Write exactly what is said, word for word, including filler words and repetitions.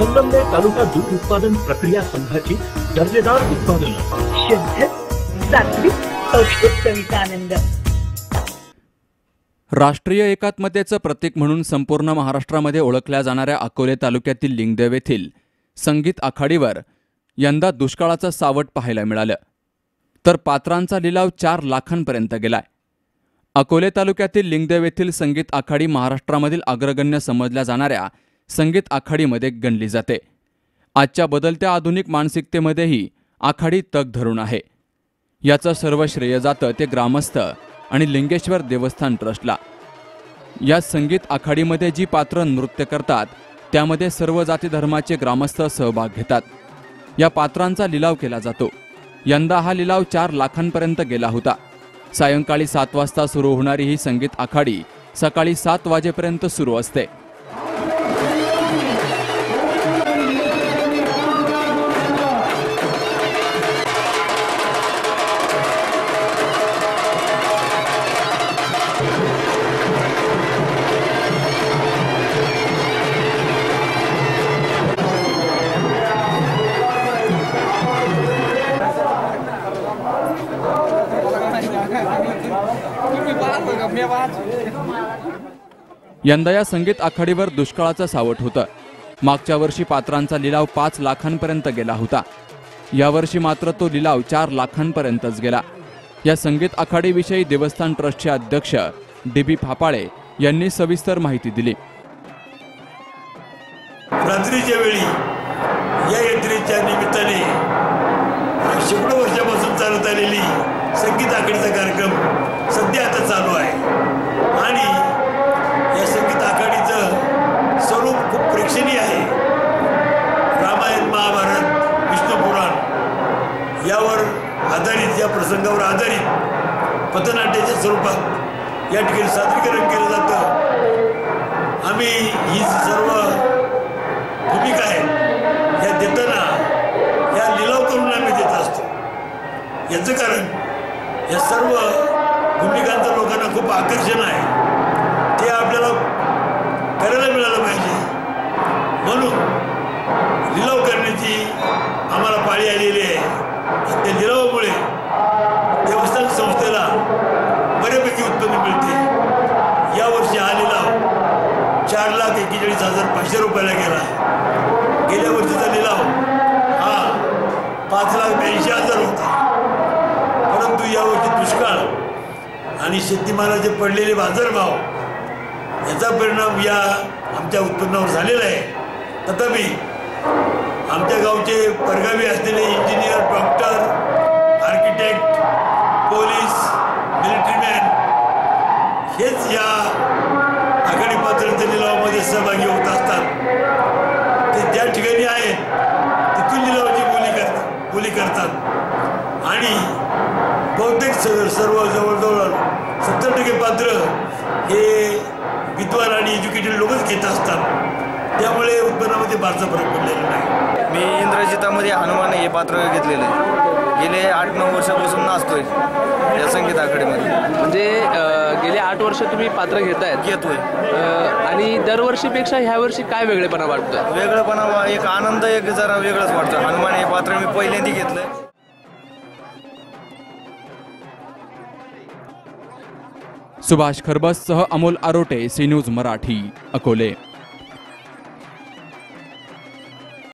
संगमनेर तालुका दूध उत्पादन प्रक्रिया संघाची दर्जेदार उत्पादन शुद्ध सात्विक पौष्टिक चवीचा आनंद। राष्ट्रीय एकात्मतेचं प्रतीक म्हणून संपूर्ण महाराष्ट्रामध्ये ओळखल्या जाणाऱ्या अकोले तालुक्यातील लिंगदेव येथील संगीत आखाडीवर यंदा दुष्काळाचं सावट पाहायला मिळालं, तर पात्रांचा लिलाव चार लाखांपर्यंत गेलाय। अकोले तालुक्यातील लिंगदेव येथील संगीत आखाडी महाराष्ट्रामधील अग्रगण्य समजल्या जाणाऱ्या संगीत आखाडीमध्ये गणली जाते। आजच्या बदलत्या आधुनिक मानसिकतेमध्येही आखाडी तग धरून आहे। याचं सर्व श्रेय जातं ते ग्रामस्थ आणि लिंगेश्वर देवस्थान ट्रस्टला। या संगीत आखाडीमध्ये जी पात्र नृत्य करतात त्यामध्ये सर्व जाती धर्माचे ग्रामस्थ सहभाग घेतात। या पात्रांचा लिलाव केला जातो। यंदा हा लिलाव चार लाखांपर्यंत गेला होता। सायंकाळी सात वाजता सुरू होणारी ही संगीत आखाडी सकाळी सात वाजेपर्यंत सुरू असते। यंदा या संगीत आखाडीवर दुष्काळाचं सावट होतं। मागच्या वर्षी पात्रांचा लिलाव पाच लाखांपर्यंत गेला होता। यावर्षी मात्र तो लिलाव चार लाखांपर्यंतच गेला। या संगीत आखाडीविषयी देवस्थान ट्रस्टचे अध्यक्ष डी बी फापाळे यांनी सविस्तर माहिती दिली। रात्रीच्या वेळी या यात्रेच्या निमित्ताने शेकडो वर्षापासून चालत आलेली संगीत आखाडीचा कार्यक्रम सध्या आता चालू आहे आणि या संगीत आखाडीचं स्वरूप खूप प्रेक्षणीय आहे। रामायण, महाभारत, विष्णू पुराण यावर आधारित, या प्रसंगावर आधारित पथनाट्याच्या स्वरूपात या ठिकाणी सादरीकरण केलं जातं। आम्ही ही सर्व भूमिका आहे या देताना या लिलाव करून आम्ही देत असतो। याचं कारण या सर्व भूमिकांचं लोकांना खूप आकर्षण आहे, ते आपल्याला करायला मिळालं पाहिजे म्हणून लिलाव करण्याची आम्हाला पाळी आलेली आहे। त्या लिलावामुळे देवस्थान संस्थेला बऱ्यापैकी उत्पन्न मिळते। यावर्षी हा लिलाव चार लाख एक्केचाळीस हजार पाचशे रुपयाला गेला। गेल्या वर्षीचा लिलाव हा पाच लाख ब्याऐंशी हजार होता, परंतु यावर्षी दुष्काळ आणि शेतीमालाचे पडलेले बाजारभाव याचा परिणाम या आमच्या उत्पन्नावर झालेला आहे। तथापि आमच्या गावचे परगावी असलेले engineer, doctor, architect, police, military man हेच या आखाडी पात्रांच्या लिलावामध्ये सहभागी होत असतात। ते ज्या ठिकाणी आहेत तिथून लिलावाची बोली करतात बोली करतात आणि बहुतेक सर्व जवळजवळ सत्तर टक्के पात्र हे विद्वान आणि एज्युकेटेड लोकच घेत असतात। त्यामुळे उत्पन्नामध्ये फारसा फरक पडलेला नाही। मी इंद्रजितामध्ये हनुमान हे पात्र घेतलेलं आहे। गेले आठ नऊ वर्षापासून नाचतोय या संगीत आखाडीमध्ये। म्हणजे गेले आठ वर्ष तुम्ही पात्र घेतायत घेतोय आणि दरवर्षीपेक्षा ह्या वर्षी काय वेगळेपणा वाटतं? वेगळेपणा एक आनंद एक जरा वेगळंच वाटतं। हनुमान हे पात्र मी पहिल्यांदा घेतलंय। सुभाष खरबससह अमोल आरोटे, सी न्यूज मराठी, अकोले।